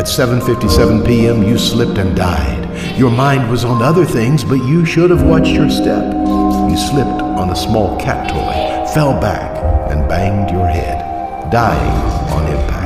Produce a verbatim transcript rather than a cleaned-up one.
At seven fifty-seven p m you slipped and died. Your mind was on other things, but you should have watched your step. You slipped on a small cat toy, fell back, and banged your head, dying on impact.